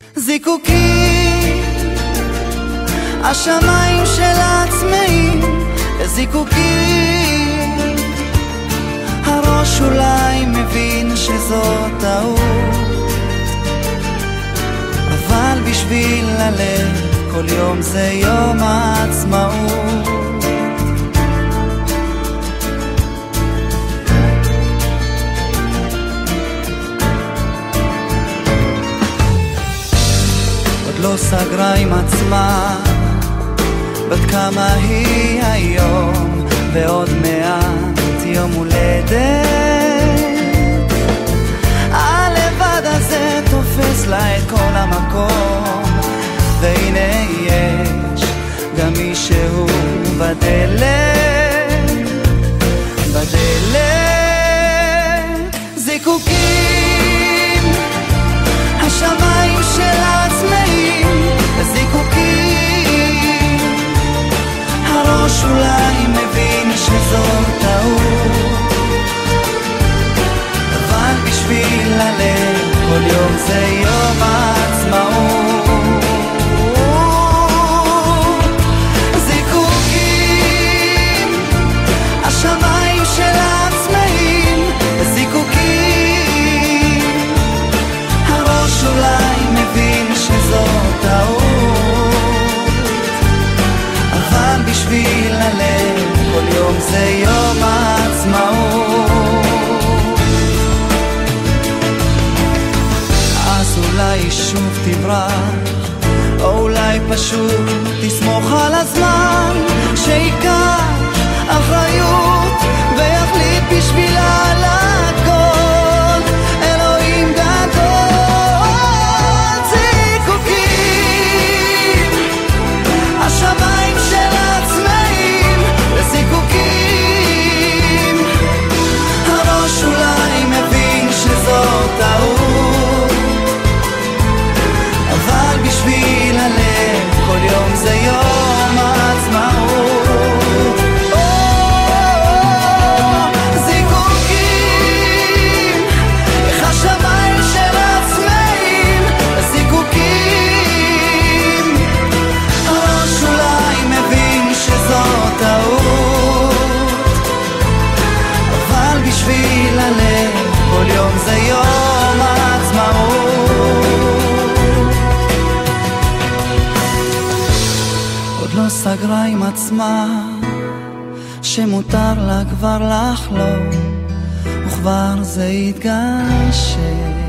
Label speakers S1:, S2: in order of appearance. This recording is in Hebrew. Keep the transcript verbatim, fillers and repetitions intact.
S1: זיקוקים, השמיים של עצמאים, זיקוקים, הראש אולי מבין שזאת טעות, אבל בשביל הלב כל יום זה יום העצמאות. עוד לא סגרה עם עצמה בת כמה היא היום, ועוד מעט יום הולדת, הלבד הזה תופס לה את כל המקום, והנה יש גם מישהו בדלת, בדלת. זיקוקים, השמיים של העצמאים, זיקוקים, הראש אולי מבין שזאת טעות, אבל בשביל הלב כל יום זה יום העצמאות. זיקוקים, השמיים של העצמאים, זיקוקים, הראש אולי מבין שזאת טעות, אבל בשביל הלב כל יום זה יום העצמאות. אז אולי שוב תברח, או אולי פשוט תסמוך על הזמן שיקח אחריות ויחליט בשבילה על הכל. אלוהים גדול. זיקוקים, השמיים של העצמאים, זיקוקים, הראש אולי מבין שזאת טעות, אבל בשביל הלב כל יום זה יום העצמאות. זיקוקים, איך השמיים של העצמאים, זיקוקים, הראש אולי מבין שזאת טעות, אבל בשביל הלב כל יום זה יום העצמאות. עוד לא סגרה עם עצמה שמותר לה כבר לחלום, וכבר זה יתגשם.